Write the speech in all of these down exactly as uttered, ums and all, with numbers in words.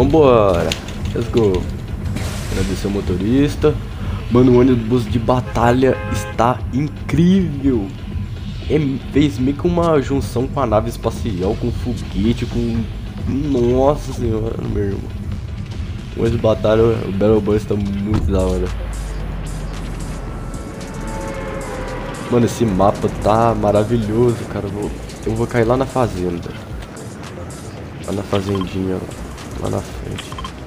Vambora. Let's go. Agradecer o motorista. Mano, o ônibus de batalha está incrível. É, fez meio que uma junção com a nave espacial, com foguete, com... Nossa senhora, meu irmão. O ônibus de batalha, o Battle Bus tá muito da hora. Mano, esse mapa tá maravilhoso, cara. Eu vou, eu vou cair lá na fazenda. Lá na fazendinha, lá na frente.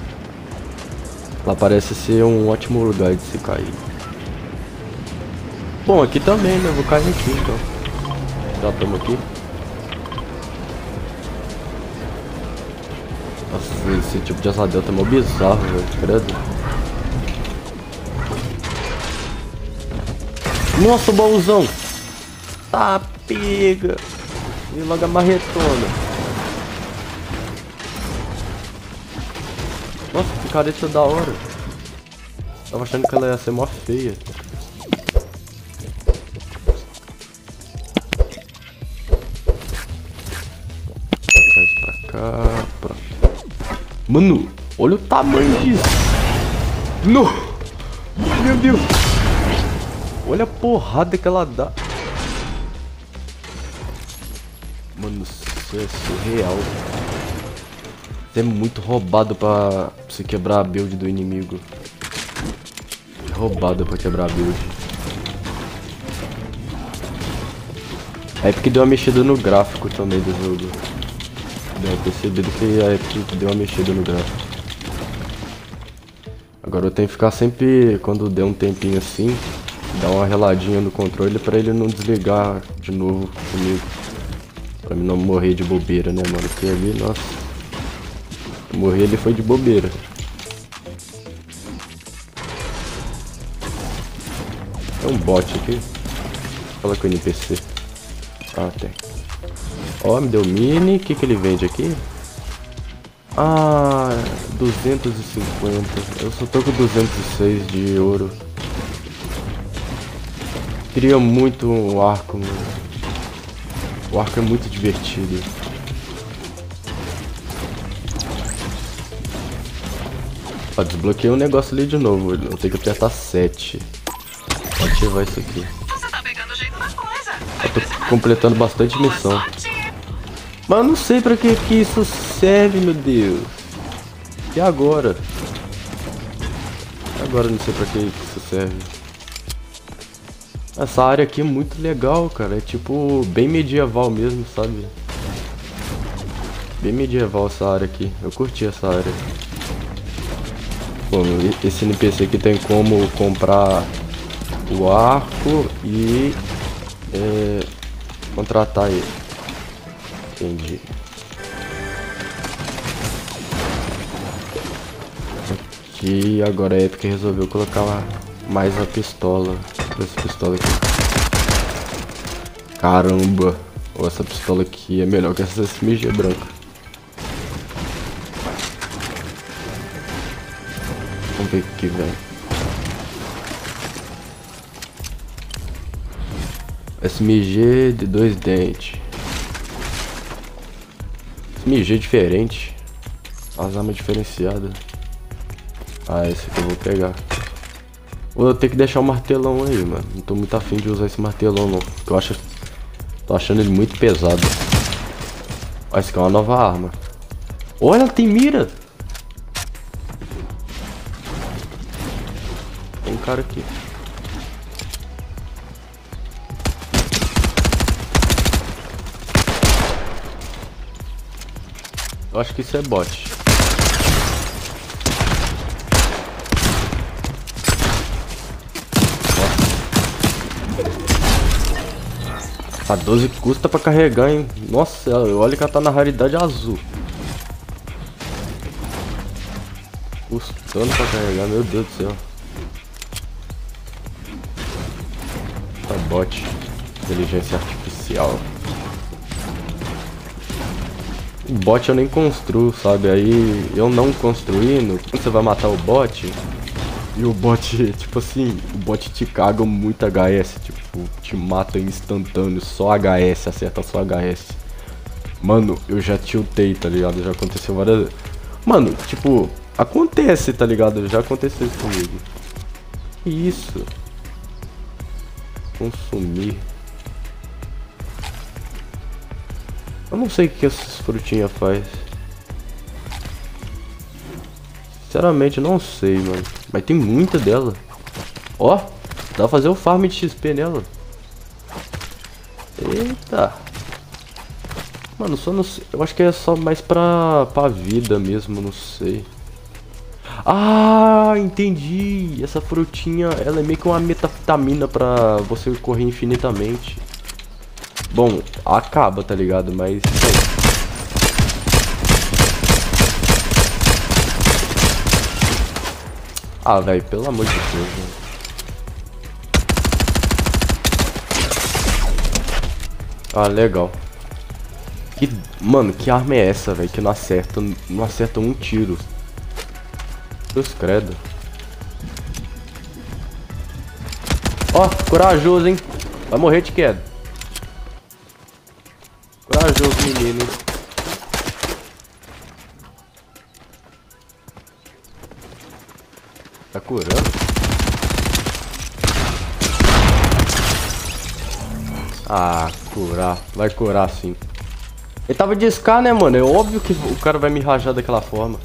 Lá parece ser um ótimo lugar de se cair. Bom, aqui também, né? Eu vou cair aqui, então. Já estamos aqui. Nossa, esse tipo de asa delta é mó bizarro, velho. Credo. Nossa, o baúzão! Tá, pega! E logo a marretona. Nossa, que careta da hora. Tava achando que ela ia ser mó feia. Traz pra cá, pronto. Mano, olha o tamanho disso. No! Meu Deus! Olha a porrada que ela dá. Mano, isso é surreal. É muito roubado pra você quebrar a build do inimigo. É roubado pra quebrar a build. A Epic deu uma mexida no gráfico também do jogo. Deu percebido que a Epic deu uma mexida no gráfico. Agora eu tenho que ficar sempre, quando der um tempinho assim, dar uma reladinha no controle pra ele não desligar de novo comigo. Pra mim não morrer de bobeira, né, mano? Porque ali, nossa... Morrer ele foi de bobeira. Tem um bot aqui. Fala com o N P C. Ah, tem. Ó, me deu mini. O que que ele vende aqui? Ah, duzentos e cinquenta. Eu só tô com duzentos e seis de ouro. Queria muito um arco, mano. O arco é muito divertido. Ó, desbloqueei um negócio ali de novo. Eu tenho que apertar sete pra ativar isso aqui. Eu tô completando bastante missão. Mas eu não sei pra que que isso serve, meu Deus. E agora? Agora eu não sei pra que isso serve. Essa área aqui é muito legal, cara. É tipo bem medieval mesmo, sabe? Bem medieval essa área aqui. Eu curti essa área. Bom, esse N P C aqui tem como comprar o arco e é, contratar ele. Entendi. Aqui agora a Epic resolveu colocar mais a pistola. Essa pistola aqui. Caramba! Oh, essa pistola aqui é melhor que essa S M G branca. Vamos ver o que vem. S M G de dois dentes. S M G diferente. As armas diferenciadas. Ah, esse aqui eu vou pegar. Vou ter que deixar o martelão aí, mano. Não tô muito afim de usar esse martelão, não. Porque eu acho... Tô achando ele muito pesado. Ó, esse aqui é uma nova arma. Olha, ela tem mira! Tem um cara aqui. Eu acho que isso é bot. A doze custa pra carregar, hein? Nossa, olha que ela tá na raridade azul. Custando pra carregar, meu Deus do céu. Tá bot. Inteligência artificial. O bot eu nem construo, sabe? Aí eu não construindo, quando você vai matar o bot, e o bot, tipo assim, o bot te caga muito H S, tipo, te mata instantâneo, só H S, acerta só H S. Mano, eu já tiltei, tá ligado? Já aconteceu várias... Mano, tipo, acontece, tá ligado? Já aconteceu isso comigo. Que isso? Consumir. Eu não sei o que essas frutinhas faz. Sinceramente, não sei, mano. Mas tem muita dela. Ó, dá pra fazer o farm de X P nela. Eita. Mano, só não sei. Eu acho que é só mais pra, pra vida mesmo, não sei. Ah, entendi. Essa frutinha, ela é meio que uma metafetamina pra você correr infinitamente. Bom, acaba, tá ligado? Mas... ah, velho, pelo amor de Deus, véio. Ah, legal. Que... mano, que arma é essa, velho? Que não acerta, não acerta um tiro. Deus credo. Ó, corajoso, hein? Vai morrer de queda. Corajoso, menino, hein? Tá curando? Ah, curar. Vai curar sim. Ele tava de Scar, né, mano? É óbvio que o cara vai me rajar daquela forma.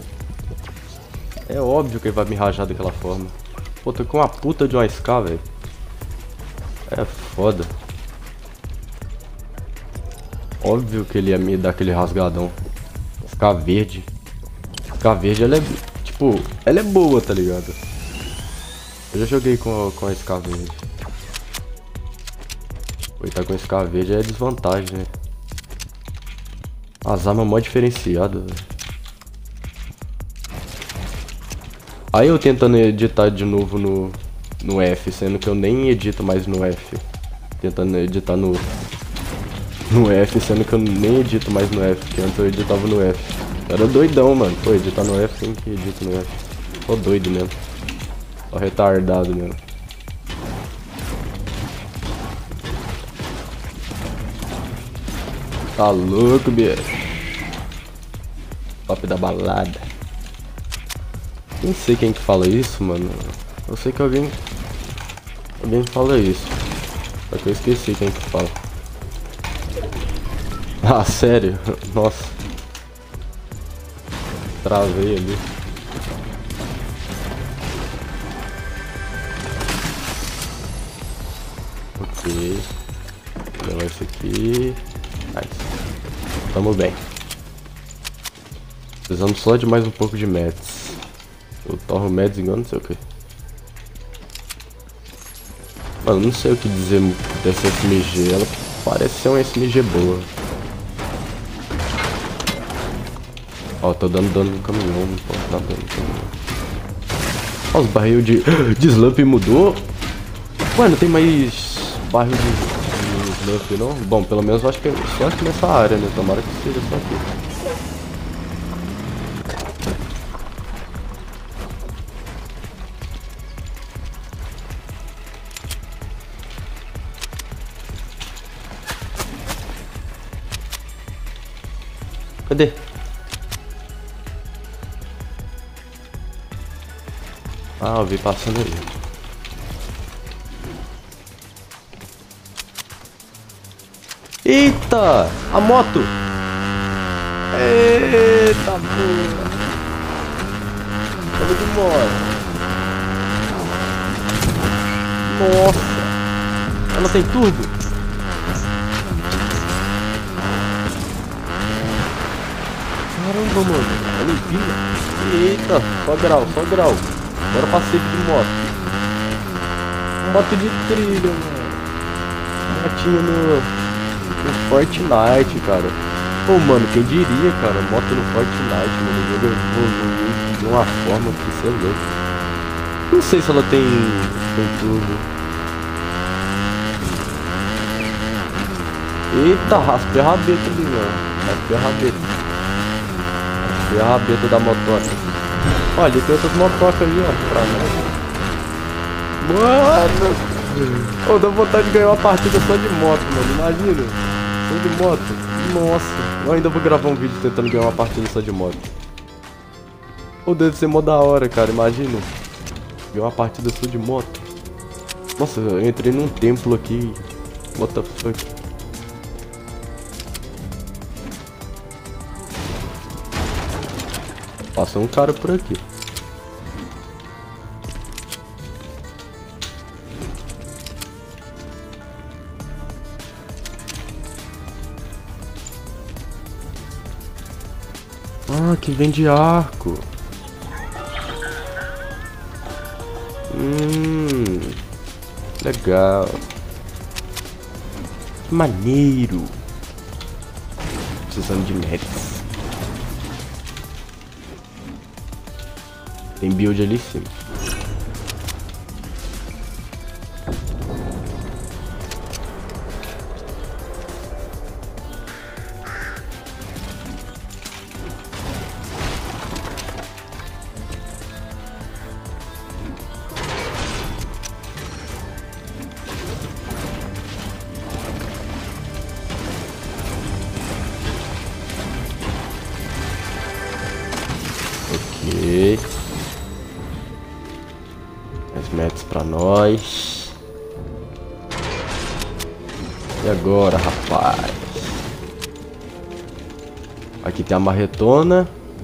É óbvio que ele vai me rajar daquela forma. Pô, tô com uma puta de uma Scar, velho. É foda. Óbvio que ele ia me dar aquele rasgadão. Scar verde. Scar verde, ela é... tipo, ela é boa, tá ligado? Eu já joguei com, com a Scar verde. Pô, tá com a Scar verde é desvantagem, né? As armas mó diferenciadas, velho. Aí eu tentando editar de novo no, no F, sendo que eu nem edito mais no F. Tentando editar no, no F, sendo que eu nem edito mais no F, que antes eu editava no F. Era doidão, mano. Pô, editar no F, quem que edita no F? Tô doido mesmo. Tô retardado mesmo. Tá louco, bicho. Top da balada. Nem sei quem que fala isso, mano. Eu sei que alguém... alguém fala isso. Só que eu esqueci quem que fala. Ah, sério? Nossa. Travei ali. Ok. Vou levar isso aqui. Nice. Tamo bem. Precisamos só de mais um pouco de meds. Eu torro meds igual não sei o que. Mano, não sei o que dizer dessa S M G. Ela parece ser uma S M G boa. Ó, tô dando dano no caminhão. Não posso dar dano no caminhão. Ó, os barril de... de slump mudou. Ué, não tem mais barril de, de slump não? Bom, pelo menos eu acho que é só aqui nessa área, né? Tomara que seja só aqui. Cadê? Ah, eu vi passando aí. Eita! A moto! Eita porra! Tamo de moto. Nossa! Ela tem turbo? Caramba, mano, é limpinha. Eita, só grau, só grau. Bora pra safe de moto. Moto de trilha, mano. Motinha no, no Fortnite, cara. Pô, mano, quem diria, cara, moto no Fortnite, mano. O jogo evoluiu de uma forma que você é louco. Não sei se ela tem, tem turbo. Eita, raspei a rabeta ali, mano. Raspei a rabeta. E a rabeta da motoca. Olha, tem outras motocas ali, ó, pra nós. Mano! Oh, dá vontade de ganhar uma partida só de moto, mano. Imagina. Só de moto. Nossa. Eu ainda vou gravar um vídeo tentando ganhar uma partida só de moto. Ou deve ser mó da hora, cara, imagina. Ver uma partida sua de moto. Nossa, eu entrei num templo aqui. What the fuck? Passou um cara por aqui. Ah, que vende arco. Hum, legal. Que maneiro. Precisando de meds. Tem build ali em cima. Ok. As metas pra nós. E agora, rapaz? Aqui tem a marretona.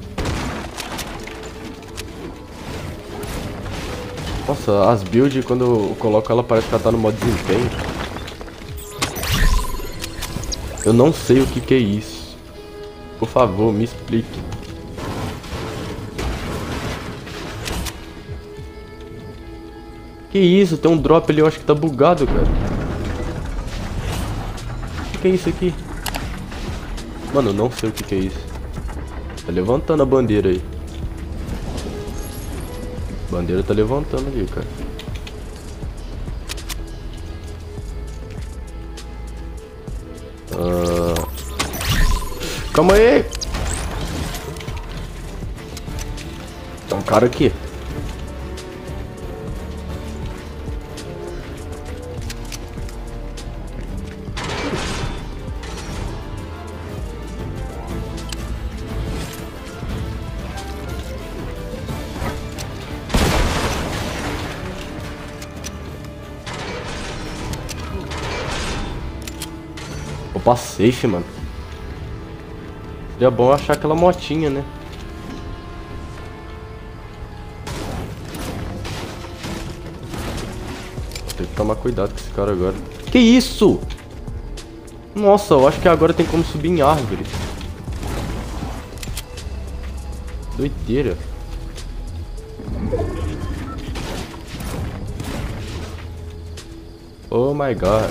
Nossa, as builds, quando eu coloco ela, parece que ela tá no modo desempenho. Eu não sei o que que é isso. Por favor, me explique. Que isso? Tem um drop ali, eu acho que tá bugado, cara. O que que é isso aqui? Mano, eu não sei o que que é isso. Tá levantando a bandeira aí. A bandeira tá levantando ali, cara. Ah... Calma aí! Tem um cara aqui. Opa, safe, mano. Seria bom achar aquela motinha, né? Vou ter que tomar cuidado com esse cara agora. Que isso? Nossa, eu acho que agora tem como subir em árvore. Doideira. Oh my god.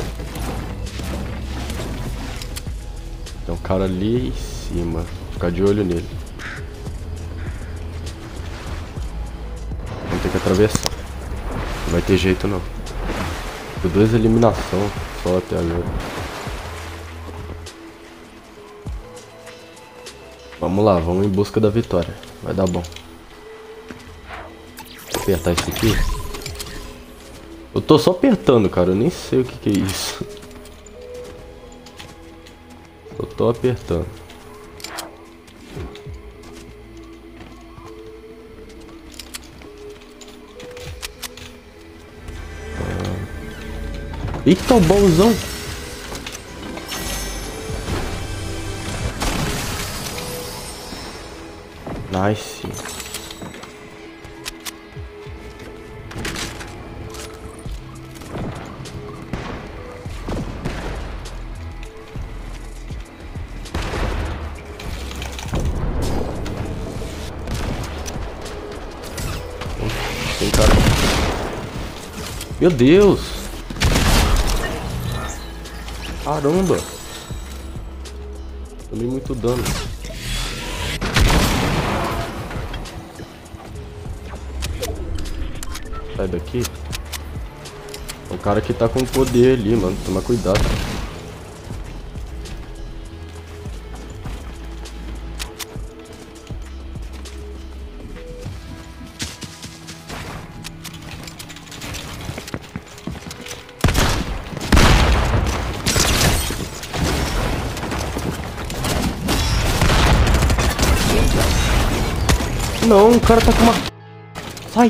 Tem um cara ali em cima. Vou ficar de olho nele. Vamos ter que atravessar. Não vai ter jeito não. Por duas eliminações só até agora. Vamos lá, vamos em busca da vitória. Vai dar bom. Vou apertar isso aqui. Eu tô só apertando, cara. Eu nem sei o que que é isso. Eu tô apertando. Ah. Eita, o baúzão. Nice. Tem cara. Meu Deus. Caramba. Tomei muito dano. Sai daqui. O cara que tá com poder ali, mano. Toma cuidado. Não, o cara tá com uma... Sai!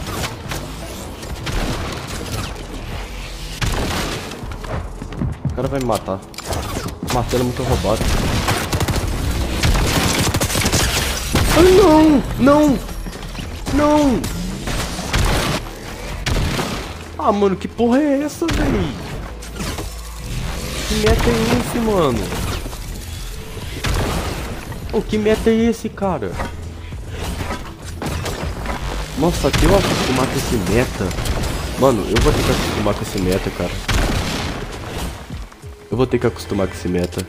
O cara vai me matar. O martelo é muito roubado. Ai, não! Não! Não! Ah, mano, que porra é essa, véi? Que meta é esse, mano? Oh, que meta é esse, cara? Nossa, até eu acostumar com esse meta. Mano, eu vou ter que acostumar com esse meta, cara. Eu vou ter que acostumar com esse meta.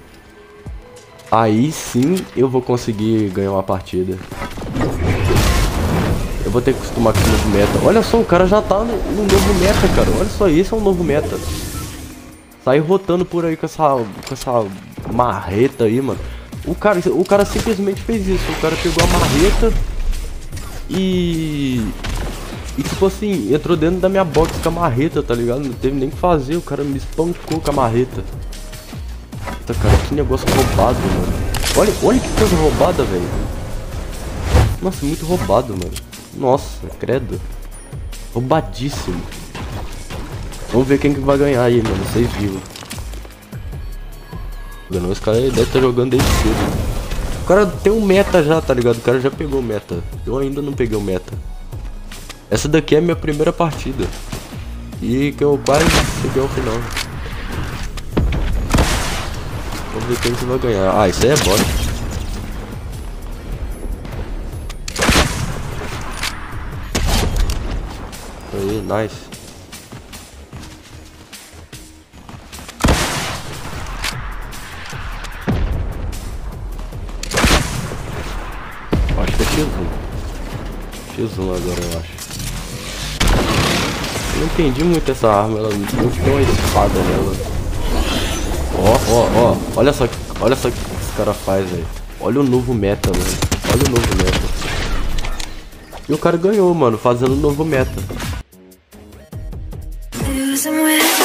Aí sim eu vou conseguir ganhar uma partida. Eu vou ter que acostumar com esse novo meta. Olha só, o cara já tá no, no novo meta, cara. Olha só, esse é um novo meta. Sai rotando por aí com essa, com essa marreta aí, mano. O cara, o cara simplesmente fez isso. O cara pegou a marreta e... E tipo assim, entrou dentro da minha box com a marreta, tá ligado? Não teve nem o que fazer, o cara me espancou com a marreta. Puta, cara, que negócio roubado, mano. Olha, olha que coisa roubada, velho. Nossa, muito roubado, mano. Nossa, credo. Roubadíssimo. Vamos ver quem que vai ganhar aí, mano. Vocês viram. Não, esse cara deve estar jogando desde cedo. O cara tem um meta já, tá ligado? O cara já pegou o meta. Eu ainda não peguei o meta. Essa daqui é a minha primeira partida. E que eu quase cheguei ao final. Vamos ver quem que vai ganhar. Ah, isso aí é bot. Aí, nice. Eu acho que é X um. X um agora, eu acho. Eu não entendi muito essa arma, ela não tem uma espada nela. Ó, ó, ó, olha só, olha só o que esse cara faz, velho. Olha o novo meta, mano. Olha o novo meta. E o cara ganhou, mano, fazendo o novo meta.